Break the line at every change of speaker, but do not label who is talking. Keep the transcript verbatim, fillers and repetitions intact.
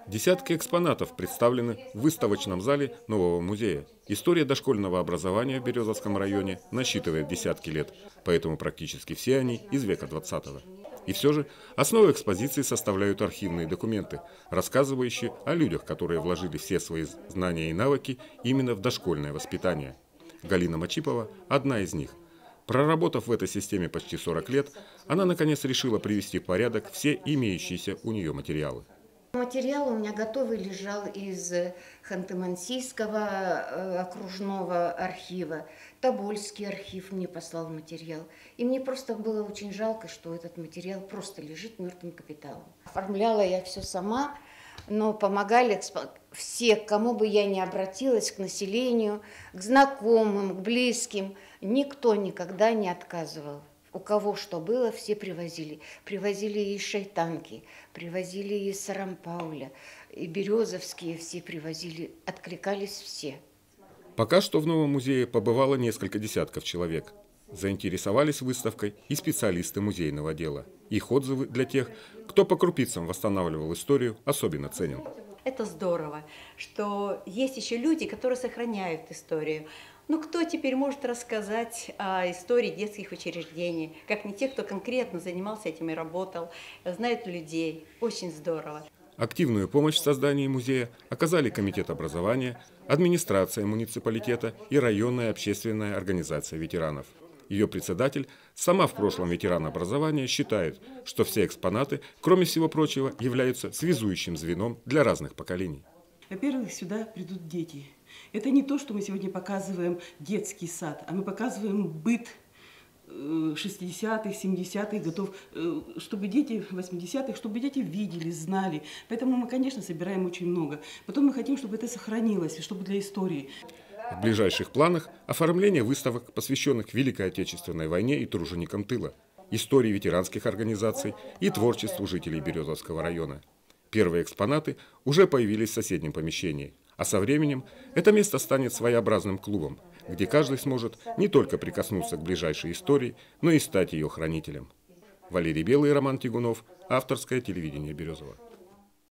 Десятки экспонатов представлены в выставочном зале нового музея. История дошкольного образования в Березовском районе насчитывает десятки лет, поэтому практически все они из века двадцатого. И все же основу экспозиции составляют архивные документы, рассказывающие о людях, которые вложили все свои знания и навыки именно в дошкольное воспитание. Галина Мачипова – одна из них. Проработав в этой системе почти сорок лет, она наконец решила привести в порядок все имеющиеся у нее материалы.
Материал у меня готовый лежал из Ханты-Мансийского окружного архива. Тобольский архив мне послал материал. И мне просто было очень жалко, что этот материал просто лежит мертвым капиталом. Оформляла я все сама, но помогали все, к кому бы я ни обратилась, к населению, к знакомым, к близким. Никто никогда не отказывал. У кого что было, все привозили. Привозили и Шайтанки, привозили и Сарампауля, и Березовские все привозили. Откликались все.
Пока что в новом музее побывало несколько десятков человек. Заинтересовались выставкой и специалисты музейного дела. Их отзывы для тех, кто по крупицам восстанавливал историю, особенно ценен.
Это здорово, что есть еще люди, которые сохраняют историю. Ну, кто теперь может рассказать о истории детских учреждений, как не те, кто конкретно занимался этим и работал, знают людей. Очень здорово.
Активную помощь в создании музея оказали Комитет образования, администрация муниципалитета и районная общественная организация ветеранов. Ее председатель, сама в прошлом ветеран образования, считает, что все экспонаты, кроме всего прочего, являются связующим звеном для разных поколений.
Во-первых, сюда придут дети. Это не то, что мы сегодня показываем детский сад, а мы показываем быт шестидесятых, семидесятых годов, чтобы дети восьмидесятых, чтобы дети видели, знали. Поэтому мы, конечно, собираем очень много. Потом мы хотим, чтобы это сохранилось, и чтобы для истории.
В ближайших планах оформление выставок, посвященных Великой Отечественной войне и труженикам тыла, истории ветеранских организаций и творчеству жителей Березовского района. Первые экспонаты уже появились в соседнем помещении, а со временем это место станет своеобразным клубом, где каждый сможет не только прикоснуться к ближайшей истории, но и стать ее хранителем. Валерий Белый и Роман Тягунов. Авторское телевидение Березова.